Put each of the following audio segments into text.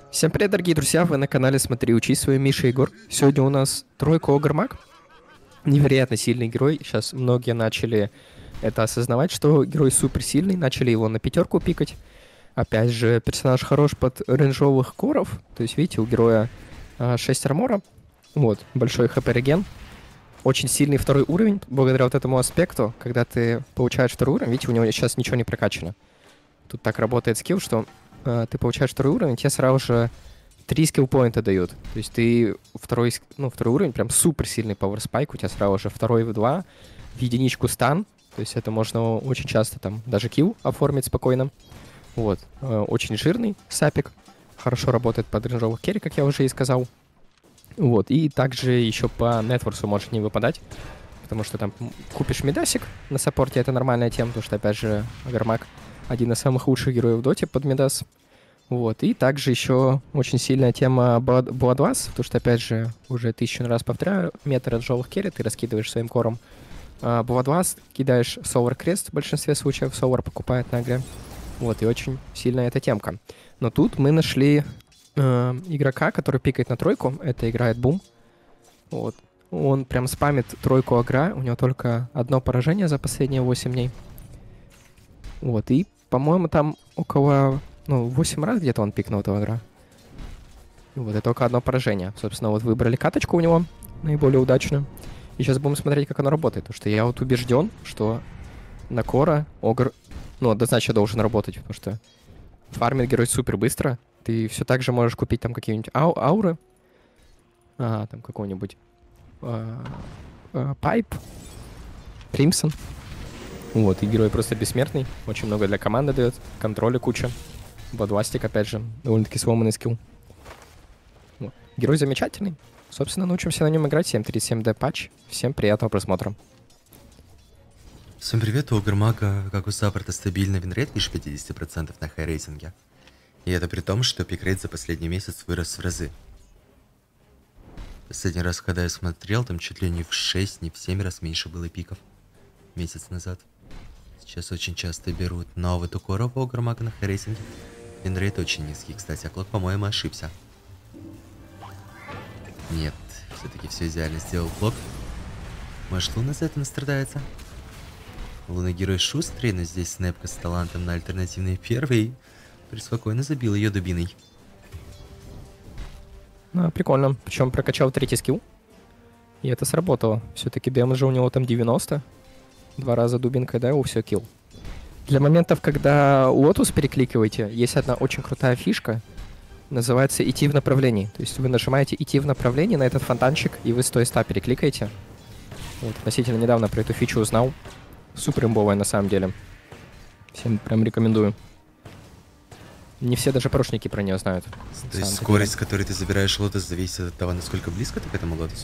Всем привет, дорогие друзья, вы на канале Смотри, Учись, с вами Миша и Егор. Сегодня у нас тройка Огр-Маг. Невероятно сильный герой. Сейчас многие начали это осознавать, что герой супер сильный, начали его на пятерку пикать. Опять же, персонаж хорош под рейнджовых коров. То есть, видите, у героя 6 армора. Вот, большой хп реген. Очень сильный второй уровень, благодаря вот этому аспекту. Когда ты получаешь второй уровень, видите, у него сейчас ничего не прокачано. Тут так работает скилл, что ты получаешь второй уровень, тебе сразу же 3 скилл-поинта дают. То есть ты второй уровень, прям супер сильный power spike, у тебя сразу же второй в 2, в единичку стан. То есть это можно очень часто там даже килл оформить спокойно. Вот. Очень жирный сапик. Хорошо работает под рейнджовых керри, как я уже и сказал. Вот. И также еще по нетворсу может не выпадать. Потому что там купишь медасик на саппорте, это нормальная тема, потому что, опять же, Огр-Маг один из самых лучших героев в доте под медас. Вот. И также еще очень сильная тема Bloodlust, потому что, опять же, уже 1000 раз повторяю, мета рейнджовых керри ты раскидываешь своим кором. Bloodlust кидаешь Solar Crest в большинстве случаев, Solar покупает на игре. Вот, и очень сильная эта темка. Но тут мы нашли игрока, который пикает на тройку, это играет Бум. Вот. Он прям спамит тройку агра, у него только одно поражение за последние 8 дней. Вот, и, по-моему, там около, 8 раз где-то он пикнул этого агра. Вот, и только одно поражение. Собственно, вот выбрали каточку у него, наиболее удачную. И сейчас будем смотреть, как оно работает, потому что я вот убежден, что на Кора Огр, однозначно должен работать, потому что фармит герой супер быстро. Ты все так же можешь купить там какие-нибудь ауры, там какой-нибудь Пайп, Crimson. Вот, и герой просто бессмертный. Очень много для команды дает. Контроля куча. Бладвастик, опять же, довольно-таки сломанный скилл. Вот. Герой замечательный. Собственно, научимся на нем играть. 737D патч. Всем приятного просмотра. Всем привет, у Огр-Мага, как у саппорта, стабильно винрейт выше 50% на хай-рейтинге. И это при том, что пикрейт за последний месяц вырос в разы. Последний раз, когда я смотрел, там чуть ли не в 6, не в 7 раз меньше было пиков. Месяц назад. Сейчас очень часто берут новый тукоров у Огр-Мага на хай-рейтинге. Винрейт очень низкий, кстати, а Клод, по-моему, ошибся. Нет, все-таки все идеально сделал Клод. Может, Луна за это настрадается? Луна герой шустрый, но здесь снэпка с талантом на альтернативный первый преспокойно забил ее дубиной. Прикольно. Причем прокачал третий скилл. И это сработало. Все-таки дэмэджа у него там 90. 2 раза дубинкой, да, его все килл. Для моментов, когда лотус перекликиваете, есть одна очень крутая фишка. Называется идти в направлении. То есть вы нажимаете идти в направлении на этот фонтанчик, и вы с той 100 перекликаете. Вот, относительно недавно про эту фичу узнал. Супер имбовая на самом деле. Всем прям рекомендую. Не все даже прошники про нее знают. То есть скорость, с которой ты забираешь лотос, зависит от того, насколько близко ты к этому лотосу?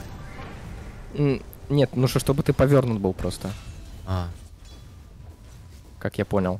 Нет, чтобы ты повернут был просто. Как я понял.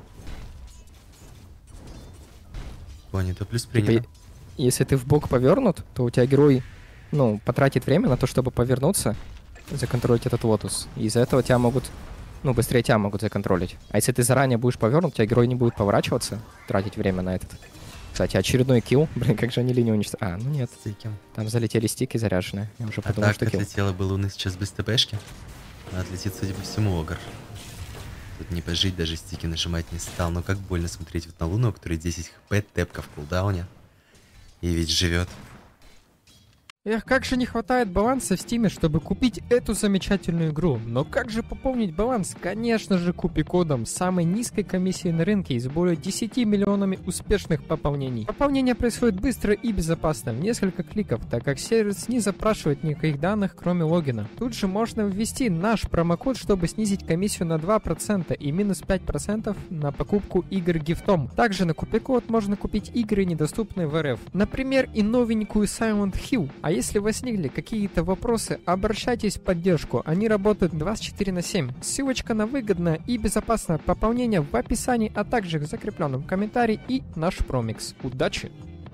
Понято, плюс принято. Типа, если ты в бок повернут, то у тебя герой, потратит время на то, чтобы повернуться, законтролить этот лотус. И из-за этого тебя могут, быстрее тебя могут законтролить. А если ты заранее будешь повернут, у тебя герой не будет поворачиваться, тратить время на этот. Кстати, очередной килл. Блин, как же они линию уничтожили. Нет. Там залетели стики заряженные. Я уже подумал, что килл. Отлетело бы Луны сейчас без ТПшки. А отлетит, судя по всему, Огр. Тут не пожить, даже стики нажимать не стал. Но как больно смотреть вот на Луну, у которой 10 хп, тэпка в кулдауне. И ведь живет. Эх, как же не хватает баланса в Стиме, чтобы купить эту замечательную игру. Но как же пополнить баланс? Конечно же, купи-кодом с самой низкой комиссией на рынке и с более 10 миллионами успешных пополнений. Пополнение происходит быстро и безопасно, в несколько кликов, так как сервис не запрашивает никаких данных, кроме логина. Тут же можно ввести наш промокод, чтобы снизить комиссию на 2% и минус 5% на покупку игр гифтом. Также на купи-код можно купить игры, недоступные в РФ. Например, и новенькую Silent Hill. А если возникли какие-то вопросы, обращайтесь в поддержку. Они работают 24/7. Ссылочка на выгодное и безопасное пополнение в описании, а также в закрепленном комментарии и наш промикс. Удачи!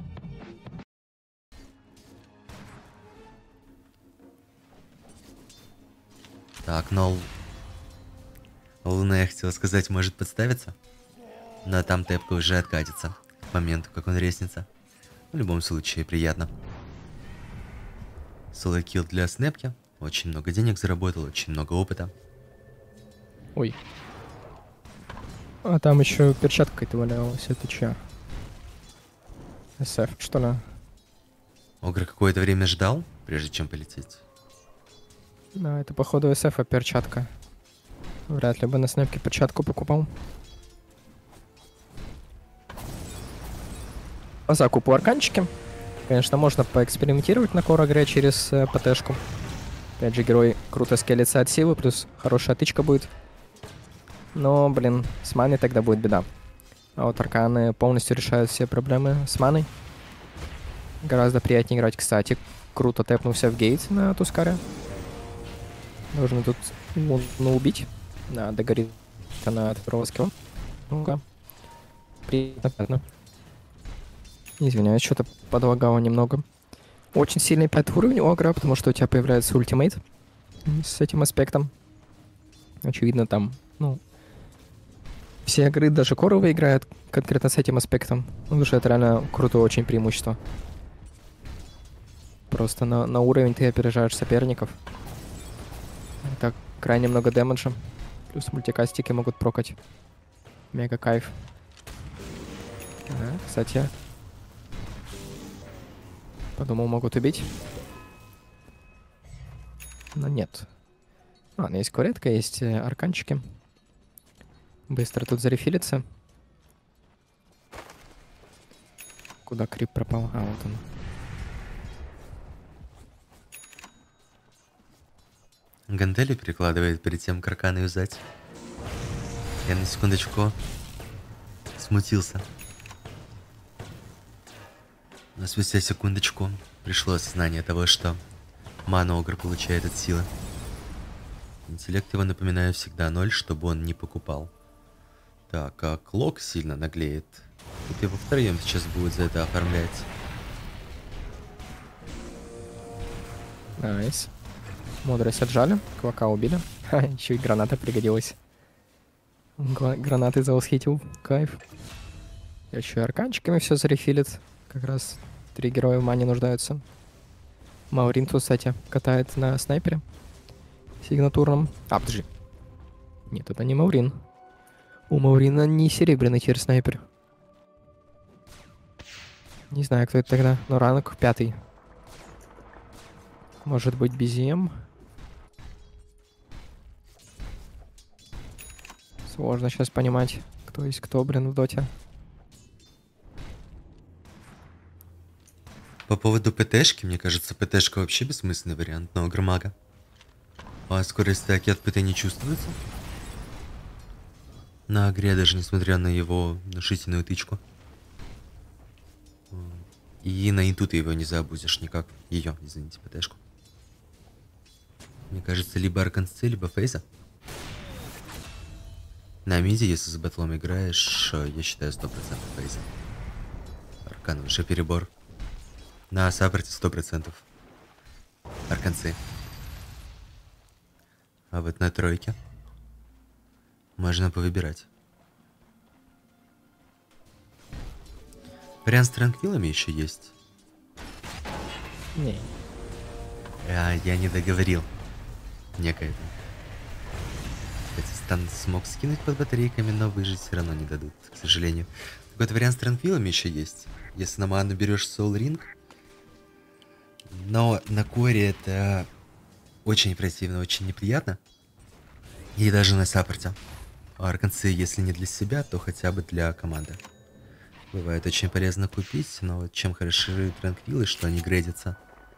Так, Луна, я хотела сказать, может подставиться? Но там тэпка уже откатится к моменту, как он резнится. В любом случае, приятно. Соло-килл для Снэпки. Очень много денег заработал, очень много опыта. Ой. А там еще перчатка какая-то валялась. Это чья? СФ, что ли? Огр какое-то время ждал, прежде чем полететь. Да, это походу СФ, перчатка. Вряд ли бы на снэпке перчатку покупал. По закупу арканчики. Конечно, можно поэкспериментировать на Корогре через ПТшку. Опять же, герой круто скелется от силы, плюс хорошая тычка будет. Но, блин, с маной тогда будет беда. А вот арканы полностью решают все проблемы с маной. Гораздо приятнее играть, кстати. Круто тэпнулся в гейт на Тускаре. Нужно тут Луну убить. Да, догорит она от второго скилла. Ну-ка. Приятно. Извиняюсь, что-то подлагало немного. Очень сильный 5 уровень у Огра, потому что у тебя появляется ультимейт с этим аспектом. Очевидно, там, ну... Все игры, даже коровые играют конкретно с этим аспектом. Потому что это реально крутое очень преимущество. Просто на уровень ты опережаешь соперников. Так, крайне много дэмэджа. Плюс мультикастики могут прокать. Мега кайф. Да, кстати. Подумал, могут убить. Но нет. Ладно, есть коретка, есть арканчики. Быстро тут зарефилится. Куда крип пропал? А, вот он. Гантели перекладывает перед тем, как арканы юзать. Я на секундочку смутился. Но спустя секундочку пришло осознание того, что ману Огр получает от силы. Интеллект его, напоминаю, всегда 0, чтобы он не покупал. Так, а Клок сильно наглеет. Тут его втроем сейчас будет за это оформлять. Найс. Мудрость отжали, Квака убили. Ха, еще и граната пригодилась. Гранаты заусхитил. Кайф. Еще и арканчиками все зарефилит. Как раз 3 героя в мане нуждаются. Маурин тут, кстати, катает на снайпере. Сигнатурном. А, подожди. Нет, это не Маурин. У Маурина не серебряный теперь снайпер. Не знаю, кто это тогда. Но ранг 5. Может быть, BZM? Сложно сейчас понимать, кто есть кто, блин, в доте. По поводу ПТшки, мне кажется, ПТшка вообще бессмысленный вариант на Огрмага. А скорость атаки от ПТ не чувствуется? На Огре, даже несмотря на его внушительную тычку. И на инту ты его не забудешь никак. Ее, извините, ПТшку. Мне кажется, либо Арканцы, либо Фейза. На миде, если с батлом играешь, я считаю 100% Фейза. Аркан уже перебор. На саппорте 100%. Арканцы. А вот на тройке можно повыбирать. Вариант с транквилами еще есть. Не. Я не договорил. Некое. Кстати, стан смог скинуть под батарейками, но выжить все равно не дадут, к сожалению. Такой вариант с транквилами еще есть. Если на ману берешь Soul Ring. Но на коре это очень противно, очень неприятно. И даже на саппорте. А арканцы, если не для себя, то хотя бы для команды. Бывает очень полезно купить, но вот чем хороши транквилы, что они грейдятся.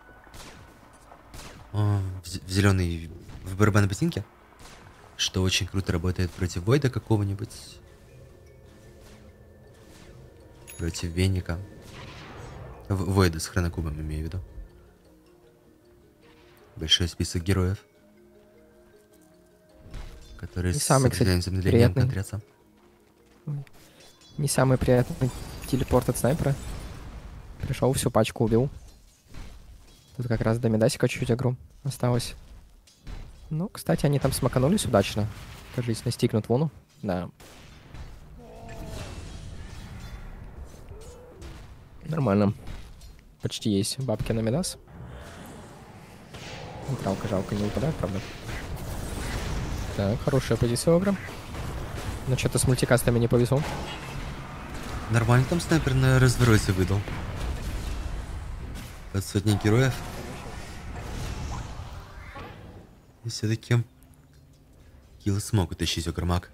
В зеленый, в барабанной ботинке. Что очень круто работает против Войда какого-нибудь. Против Веника. Войда с хронокубом, имею в виду. Большой список героев, которые не самый, кстати, замедлением контрятся. Не самый приятный телепорт от снайпера. Пришел, всю пачку убил. Тут как раз до медасика чуть-чуть игру осталось. Ну, кстати, они там смаканулись удачно. Кажись, настигнут Луну. Да. Нормально. почти есть бабки на Мидас. Нейтралка жалко не выпадает, правда. Так, хорошая позиция у Огра. Но что-то с мультикастами не повезло. Нормально там снайпер на развороте выдал. От сотни героев. И все-таки килл смог утащить Огрмак.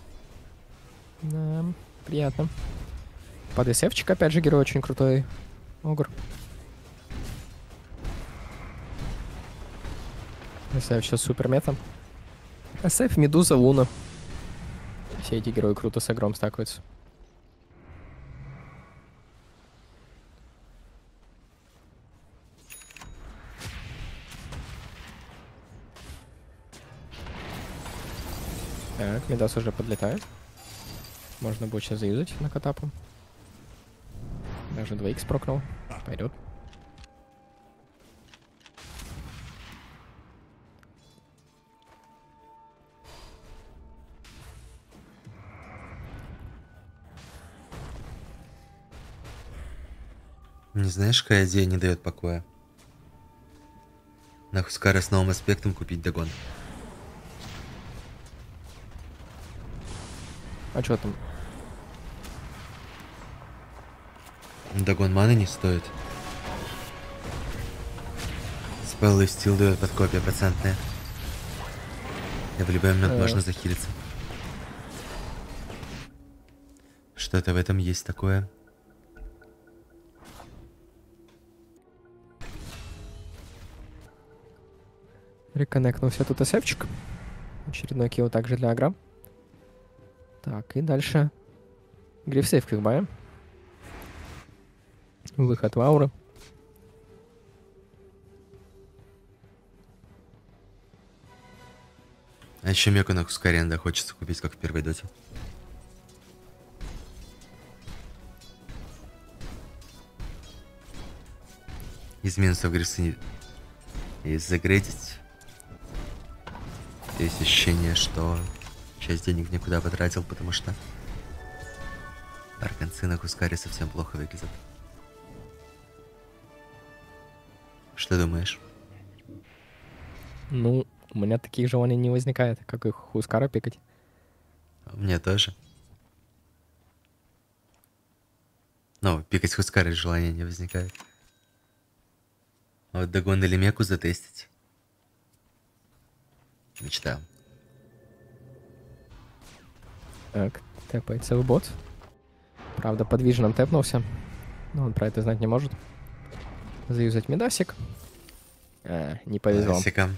Да, приятно. Под СФчик, опять же, герой очень крутой. Огр. СФ сейчас супер мета. СФ, Медуза, Луна. Все эти герои круто с Огром стакаются. Так, Медас уже подлетает. Можно будет сейчас заюзать на катапу. Даже 2х прокнул. Пойдет. Не знаешь, какая идея не дает покоя? На Хускара с новым аспектом купить догон. А что там? Догон маны не стоит. Спелл и стил дает под копия процентные. И в любой момент можно захилиться. Что-то в этом есть такое. Реконнектнулся тут СФчик. Очередной килл также для Агра. Так, и дальше. Грифсейв к Игбае. Выход в ауру. А еще Меку на Хускаре хочется купить, как в первой доте. Из минусов Грифсы и загрейдить. Есть ощущение, что часть денег никуда потратил, потому что арканцы на Хускаре совсем плохо выглядят. Что думаешь? Ну, у меня таких желаний не возникает, как их Хускара пикать. Мне тоже. Ну, пикать Хускары желания не возникает. А вот Дагон или Меку затестить. Мечта. Так, тэпается в бот. Правда, подвижным тэпнулся. Но он про это знать не может. Заюзать Медасик. Не повезло. Классика.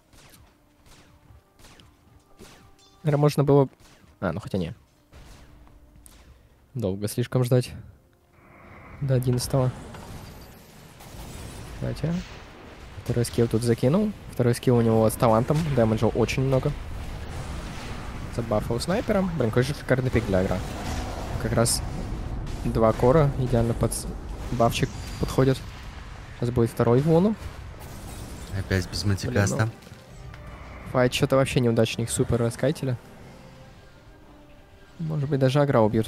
Наверное, можно было... ну хотя не. Долго слишком ждать. До 11-го. Хотя... Второй скилл тут закинул. Второй скилл у него с талантом. Дэмэджа очень много. Забафал снайпером. Блин, какой же шикарный пик для Агра. Как раз 2 кора идеально под бафчик подходят. Сейчас будет второй в луну. Опять без мультикаста. Ну, файт что-то вообще неудачный. Их супер раскайтили. Может быть, даже Агра убьют.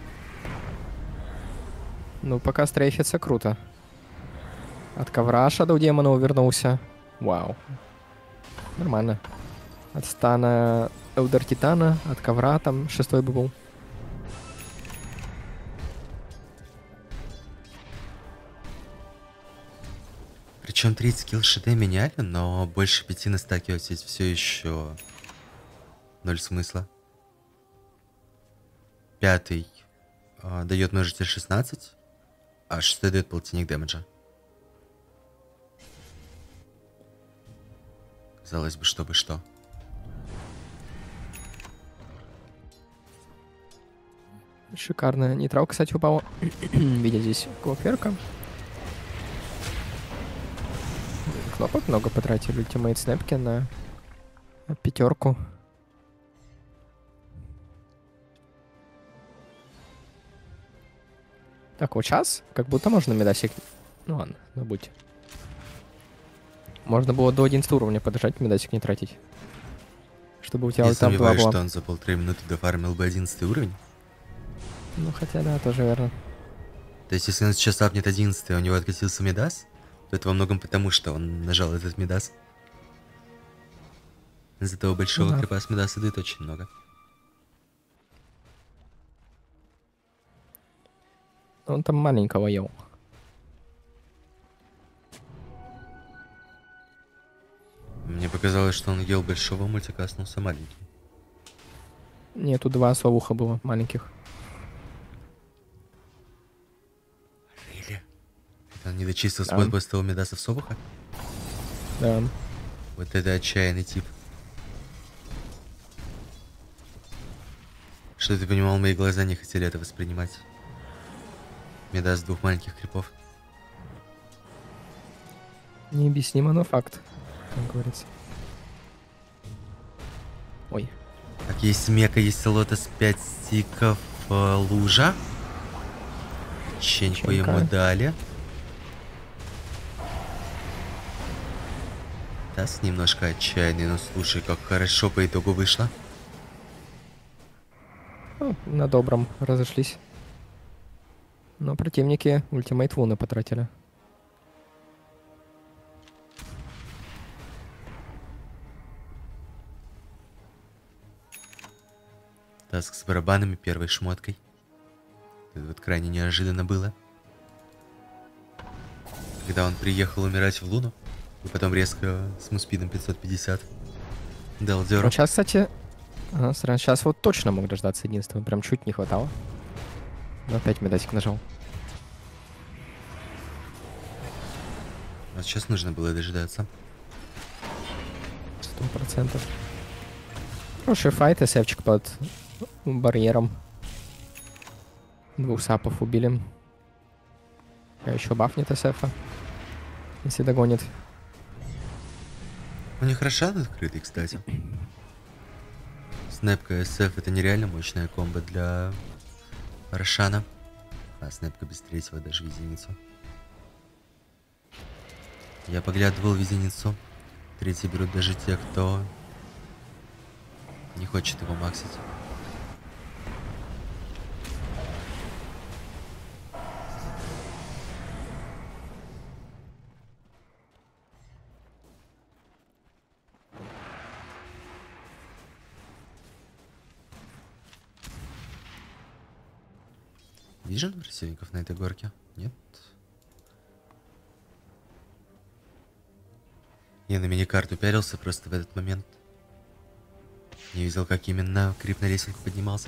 Ну, пока стрейфится круто. От ковра Shadow Демона увернулся. Вау. Нормально. От стана Элдер Титана, от ковра там 6-й бы был. Причем 30 скилл ШД меняли, но больше 5 на стаке вот здесь все еще 0 смысла. 5-й дает множитель 16, а 6-й дает полтинник дэмэджа. Казалось бы, чтобы что. Шикарная нейтрал, кстати, упала. Видя здесь клокверка. Кнопок много потратили ультимейт снэпки на 5. Так, вот сейчас как будто можно медасик... Ну ладно, забудьте. Можно было до 11 уровня подожать, медасик не тратить. Чтобы у тебя Я там была сомневаюсь, была. что он за 1,5 минуты дофармил бы 11 уровень. Ну хотя да, тоже верно. То есть, если он сейчас апнет 11, у него откатился Мидас, то это во многом потому, что он нажал этот Мидас. Из-за того большого Да. крипа с Мидаса идет очень много. Он там маленького ел. Мне показалось, что он ел большого, мультикаснулся маленький. Нету 2 совуха было маленьких. Или? Это он не дочистил Да. спот после того Мидаса в совуха? Да. Вот это отчаянный тип. Что ты понимал, мои глаза не хотели это воспринимать. Мидас 2 маленьких крипов. Необъяснимо, но факт, как говорится. Ой. Так, есть мека, есть лотос, 5 стиков, лужа. Печеньку Печенька. ему дали. Таск немножко отчаянный, но слушай, как хорошо по итогу вышло. Ну, на добром разошлись. Но противники ультимейт вуны потратили. Таск с барабанами, первой шмоткой. Это вот крайне неожиданно было. Когда он приехал умирать в Луну, и потом резко с муспидом 550 дал дёру. Вот сейчас, кстати... Ага, сейчас вот точно мог дождаться единства. Прям чуть не хватало. Но опять медасик нажал. Вот сейчас нужно было дожидаться. 100%. Хороший файт, эсэфчик под барьером. 2 сапов убили. А еще бафнет эсэфа. Если догонит. У них Рошан открытый, кстати. Снэпка СФ это нереально мощная комбо для Рошана. А снэпка без третьего даже в единицу. Я поглядывал в единицу. Третий берут даже те, кто не хочет его максить. Вижен противников на этой горке? Нет? Я на миникарту пялился просто в этот момент. Не видел, как именно крип на лесенку поднимался.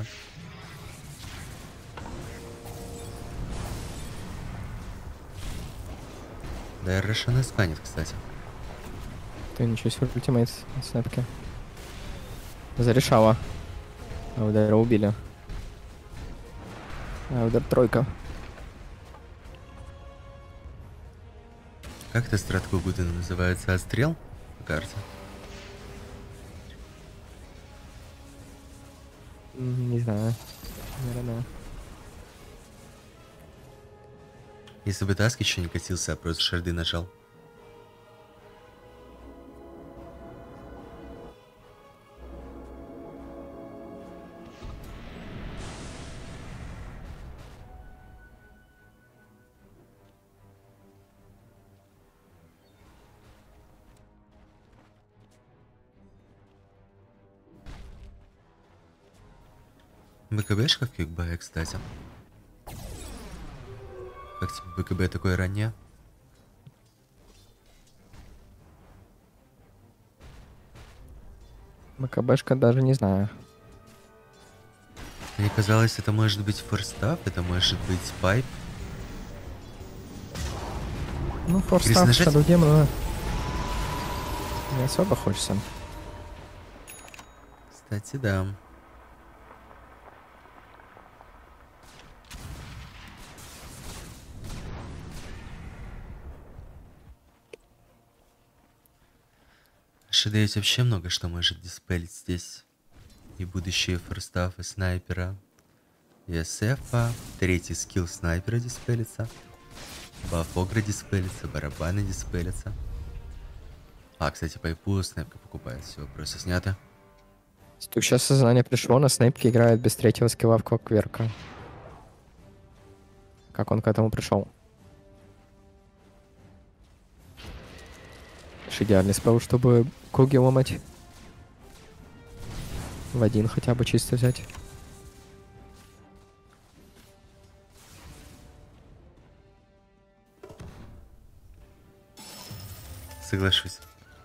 Да, Рошана сканет, кстати. Ты ничего себе ультимейт на снэпке. Зарешала. Аудера убили. Аудер тройка. Как эта стратка у Гудена называется? Отстрел? По карте. Не знаю. Наверное. Если бы Таск еще не катился, а просто шарды нажал. БКБшка в кикбае, кстати. Как тебе БКБ такое раннее? БКБшка даже не знаю. Мне казалось, это может быть форстав, это может быть пайп. Ну, форстав, Переснажать? Shadow Demon, не особо хочется. Кстати, да. Шедеить вообще много что может диспелить здесь. И будущие форстафы снайпера, и СФа, третий скилл снайпера диспелится, баф огра диспелится, барабаны диспелятся. А, кстати, пайпу снайпка покупает, все, вопросы сняты. Тут сейчас сознание пришло, на снайпке играет без третьего скилла в Клокверка. как он к этому пришел. Идеальный спел, чтобы круги ломать. В один хотя бы чисто взять. Соглашусь.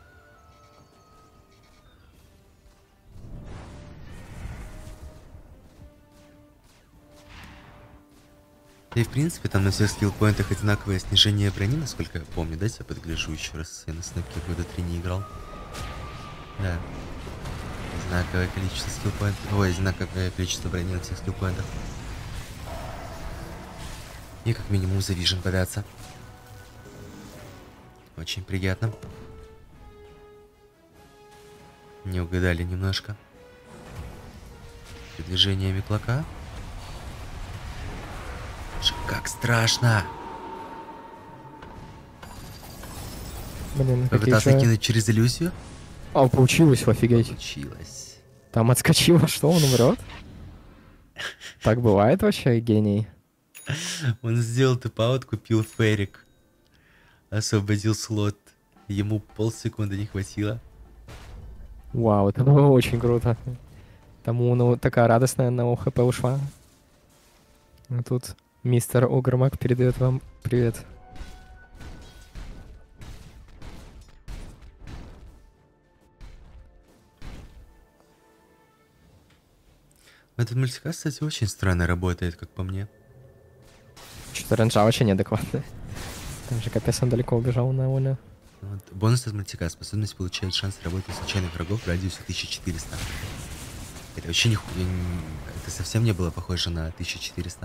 И в принципе там на всех скиллпоинтах одинаковое снижение брони, насколько я помню. Дайте я подгляжу еще раз. Я на снэпке года 3 не играл. Да. Одинаковое количество скиллпоинтов. Ой, одинаковое количество брони на всех скиллпоинтах. И как минимум за вижен податься. Очень приятно. Не угадали немножко. Движениями клока. Как страшно! Блин, Попытался кинуть через иллюзию? А, получилось, офигеть. Получилось. Там отскочило, что он умрет? Так бывает вообще, гений. Он сделал тэп-аут, купил ферик. Освободил слот. Ему полсекунды не хватило. Вау, это было очень круто. Тому ну, такая радостная на ОХП ушла. А тут мистер Огрмак передает вам привет. Этот мультикаст, кстати, очень странно работает, как по мне. Что-то ранжа очень неадекватная. Там же капец он далеко убежал на Оля. Вот. Бонус от мультикаст. Способность получает шанс работать случайных врагов в радиусе 1400. Это вообще не... Это совсем не было похоже на 1400.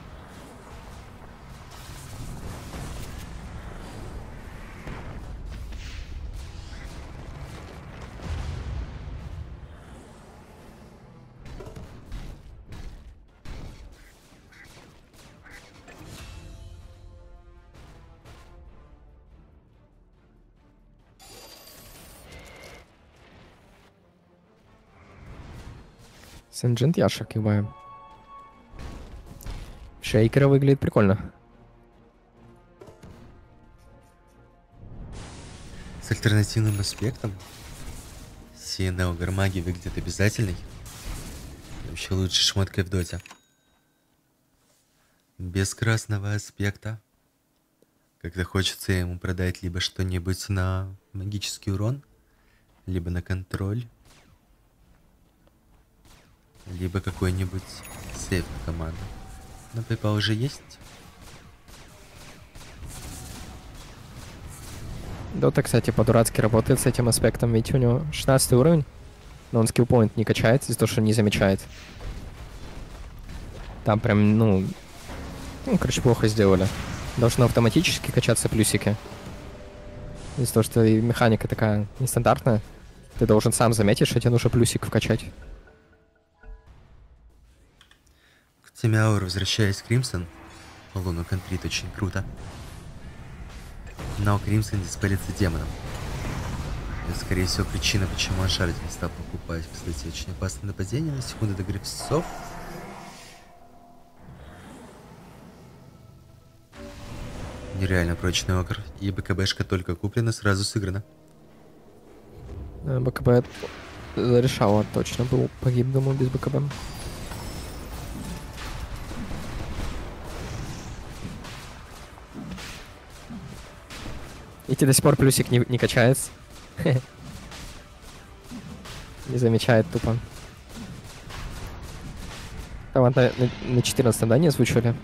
Сенджент Яша киваем. Шейкера выглядит прикольно. С альтернативным аспектом Синео Гармаги выглядит обязательной. Вообще лучше шмоткой в доте. Без красного аспекта. Когда хочется ему продать либо что-нибудь на магический урон, либо на контроль, либо какой-нибудь сейф на команду. Но PayPal уже есть. Дота, кстати, по-дурацки работает с этим аспектом, ведь у него 16 уровень, но он скиллпоинт не качает из-за того, что не замечает. Там прям, ну, короче, плохо сделали. Должно автоматически качаться плюсики. Из-за того, что и механика такая нестандартная, ты должен сам заметить, что тебе нужно плюсик вкачать. К теме аур, возвращаясь к Кримсон, Луну контрит очень круто. Но Кримсон диспелится демоном. Это, скорее всего, причина, почему Аншард не стал покупать. Кстати, очень опасное нападение. На секунду до грифсов. Нереально прочный окр. И БКБшка только куплена, сразу сыграна. БКБ зарешала точно был. Погиб, думаю, без БКБ. И тебе до сих пор плюсик не качается. Не замечает тупо. Там на 14 да, не озвучили?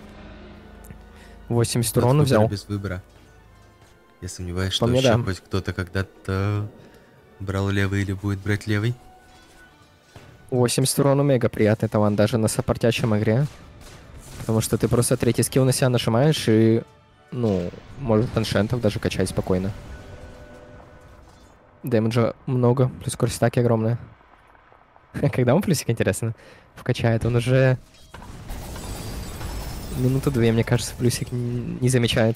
80 урона взял. Без выбора. Я сомневаюсь, что По мне, еще да. хоть кто-то когда-то брал левый или будет брать левый. 80 урона мега приятный талант даже на соппортящем игре. Потому что ты просто третий скилл на себя нажимаешь и, ну, может аншентов даже качать спокойно. Дэмэджа много, плюс скорость атаки огромная. Когда он плюсик, интересно, вкачает? Он уже минуту 2, мне кажется, плюсик не замечает.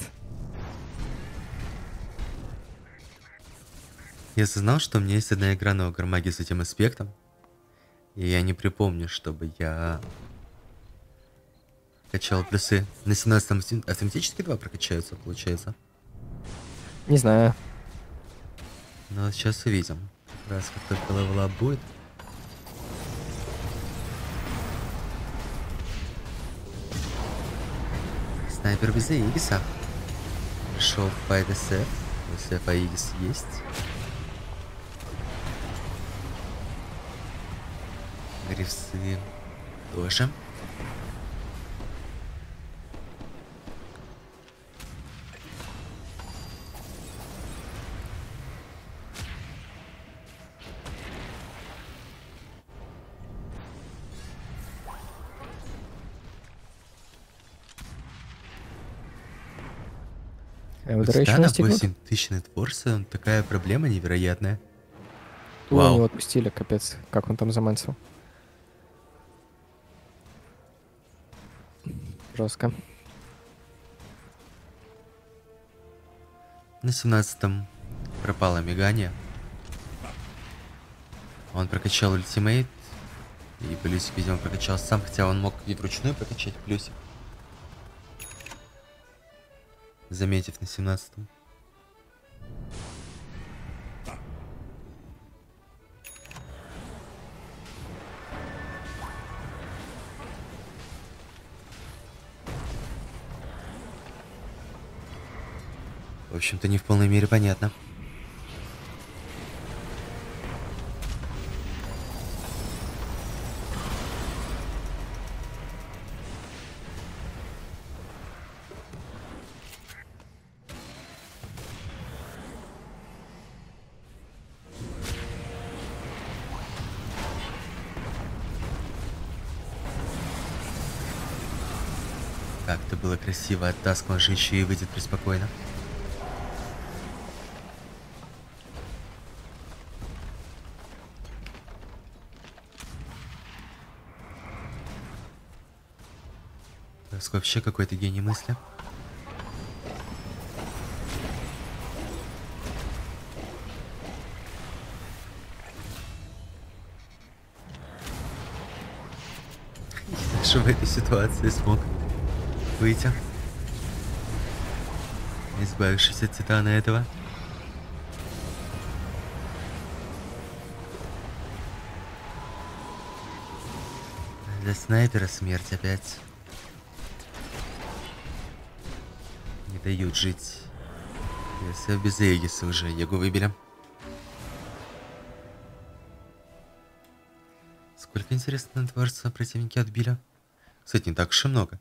Я осознал, что у меня есть одна игра на Огрмаге с этим аспектом. И я не припомню, чтобы я прокачал плюсы. На 17-м автоматически 2 прокачаются, получается. Не знаю. Но сейчас увидим. Как раз как только левелап будет. Снайпер без Аигиса. Пришел файт СФ. СФ Аигис есть. Грифсы тоже. Эвдрейшн на настигнут. 8000 нетворса, такая проблема невероятная. Его Вау. его отпустили, капец. Как он там замансил. Жестко. На 17-м пропало мигание. Он прокачал ультимейт. И плюсик, видимо, прокачал сам, хотя он мог и вручную прокачать плюсик. Заметив на 17-м. В общем-то, не в полной мере понятно. Как это было красиво от Таска, он же еще и выйдет преспокойно. Таск вообще какой-то гений мысли. И даже в этой ситуации смог выйти, избавившись от титана этого. Для снайпера смерть опять. Не дают жить. Если без Эгиса уже Егу выбили. Сколько, интересно, на творца противники отбили? Кстати, не так уж и много.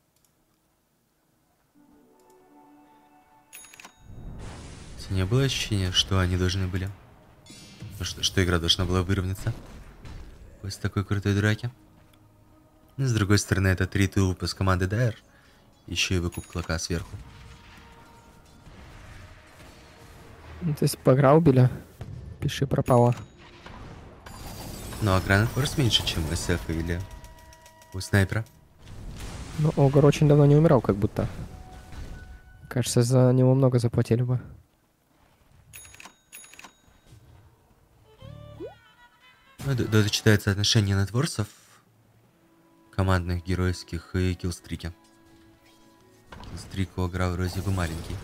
Не было ощущения, что они должны были... Что игра должна была выровняться после такой крутой драки. Но с другой стороны, это 3 тулупа с команды Дайр. Еще и выкуп клока сверху. Ну, то есть поиграл убили. Пиши пропало. Ну а Гранат Форс меньше, чем у СФ или у снайпера. Ну, Огр очень давно не умирал, как будто. Кажется, за него много заплатили бы. Ну, это читается отношение нетворсов, командных, геройских и киллстрики. Киллстрик у Огра вроде бы маленький.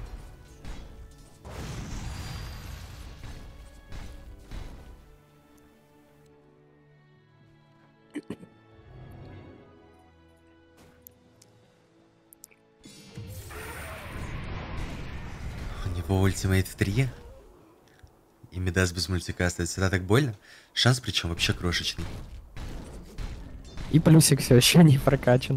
У него ультимейт в 3. И Мидас без мультикаста. Это всегда так больно. Шанс причем вообще крошечный. И плюсик все еще не прокачан.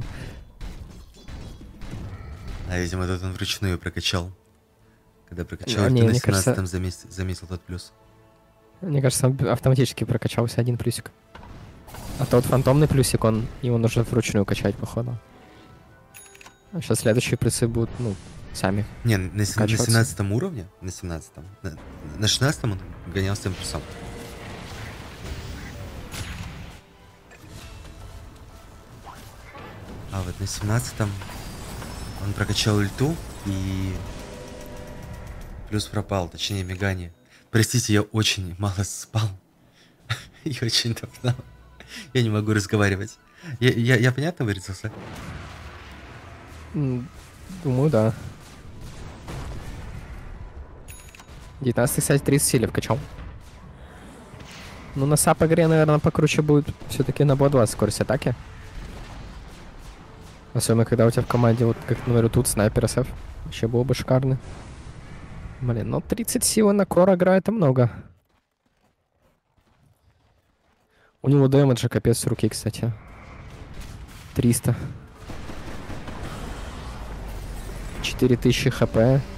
А, видимо, тут он вручную прокачал. Когда прокачал, Не, на мне 17-м кажется- заметил тот плюс. Мне кажется, он автоматически прокачался один плюсик. А тот фантомный плюсик, его нужно вручную качать, походу. А сейчас следующие плюсы будут, ну, сами. Не, на Качиваться. 17 уровне, на 17-м, на 16-м он гонялся тем плюсом. А вот на 17-м он прокачал ульту и плюс пропал, точнее мигание. Простите, я очень мало спал. И очень давно. Я не могу разговаривать. Я понятно выразился? Думаю, да. 19, кстати, 30 силы вкачал. Ну, на САП игре, наверное, покруче будет все-таки на бо 20 скорость атаки. Особенно, когда у тебя в команде, вот, как, например, тут снайпер СФ. Вообще было бы шикарно. Блин, ну 30 силы на кор игра это много. У него дэмэджа капец с руки, кстати. 300. 4000 хп.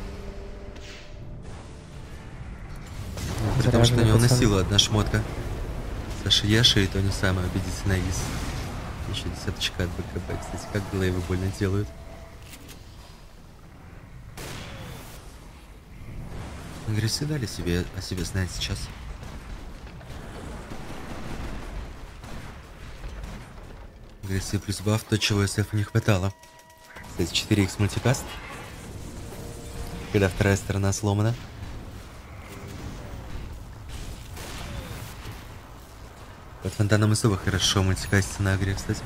Потому что у Заряженный него пацан. носила одна шмотка. Саша Яши, и то не самая убедительная из. Еще десяточка от БКБ, кстати, как глейвы больно делают. Агрессы дали себе о себе знать сейчас. Агрессы плюс баф, то, чего СФ не хватало. Кстати, 4х мультикаст. Когда вторая сторона сломана. Под фонтаном особо хорошо мультикастится на агре, кстати.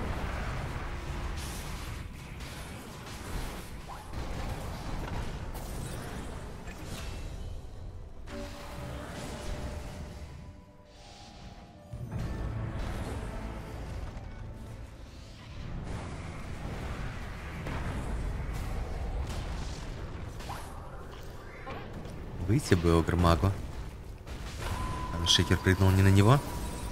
Выйти бы Огр-магу. Там Шейкер прыгнул не на него.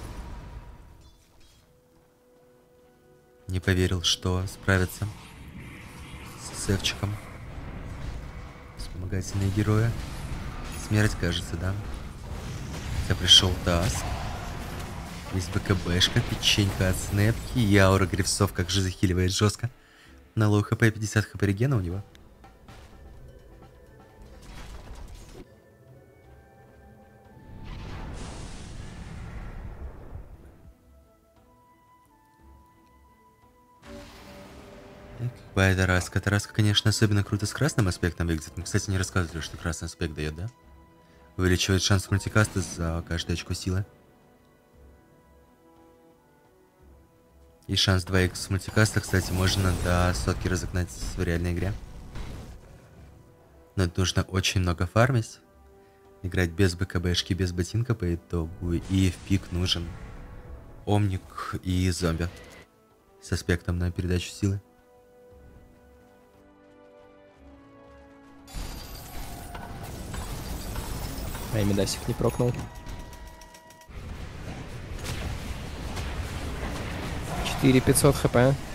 Не поверил, что справится с Севчиком. Вспомогательные герои. Смерть, кажется, да? Хотя пришел Таск. Есть БКБшка, печенька от снэпки. И аура Грифсов как же захиливает жестко. На лоу хп 50 хп регена у него. Какая Тараска? Тараска, конечно, особенно круто с красным аспектом выглядит. Мы, кстати, не рассказывали, что красный аспект дает, да? Увеличивает шанс мультикаста за каждое очко силы. И шанс 2х мультикаста, кстати, можно до сотки разогнать в реальной игре. Но это нужно очень много фармить. Играть без БКБшки, без ботинка по итогу. И в пик нужен Омник и зомби. С аспектом на передачу силы. А Медасик не прокнул. 4500 хп.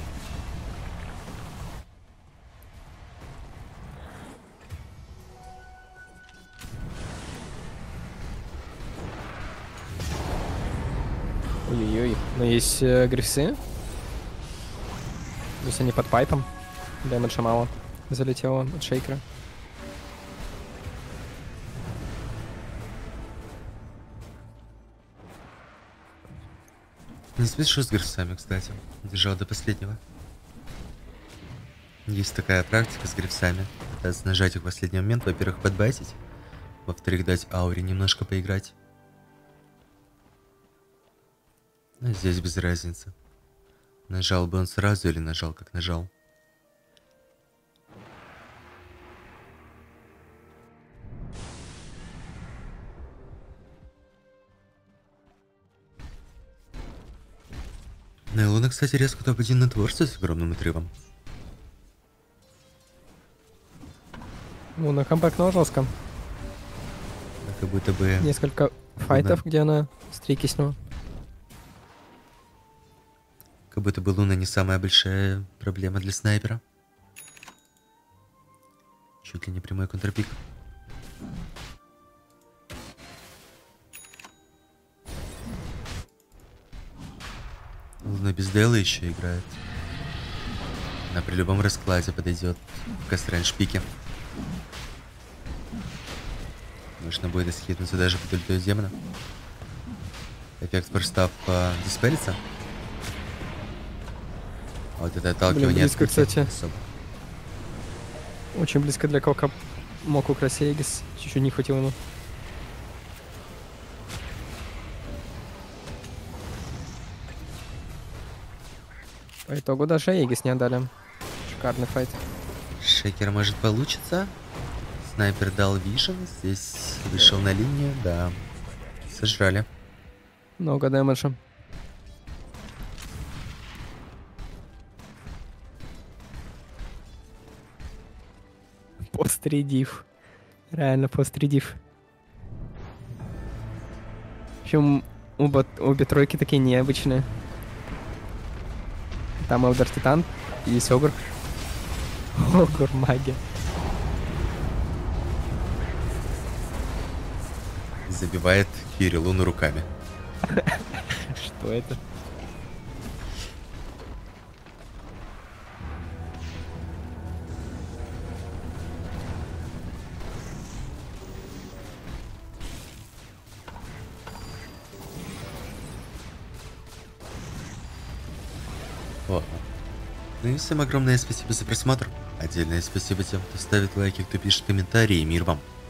Ой-ой-ой. Но есть грифсы. То есть они под пайпом. Дэмэджа мало залетело от шейкера. Не спешу с грифсами, кстати. Держал до последнего. Есть такая практика с грифсами. Пытаться нажать их в последний момент. Во-первых, подбайтить. Во-вторых, дать ауре немножко поиграть. Но здесь без разницы. Нажал бы он сразу или нажал как нажал. Нейлуна, кстати, резко топ-1 на творце с огромным отрывом. Ну, на компактного жестко. Да, как будто бы... Несколько файтов, где она стрики сняла. Как будто бы Луна не самая большая проблема для снайпера. Чуть ли не прямой контрпик. Луна без Дела еще играет. Она при любом раскладе подойдет в кастрэндж пике. Можно будет исхитнуться даже под ультой демона. Эффект форстав диспелится. А вот это отталкивание. Блин, близко, кстати. Особо. Очень близко для Кока мог украсть Эгис. Чуть-чуть не хватило ему. По итогу даже Эгис не отдали. Шикарный файт. Шейкер может получится. Снайпер дал вижен. Здесь вышел на линию. Да. Сожрали. Много дэмэджа. Пост-редив. Реально пост-редив. Причем обе тройки такие необычные. Там Элдер Титан и есть Огр. Огр магия. Забивает Кириллуну руками. Что это? Ладно. Ну и всем огромное спасибо за просмотр. Отдельное спасибо тем, кто ставит лайки, кто пишет комментарии. Мир вам.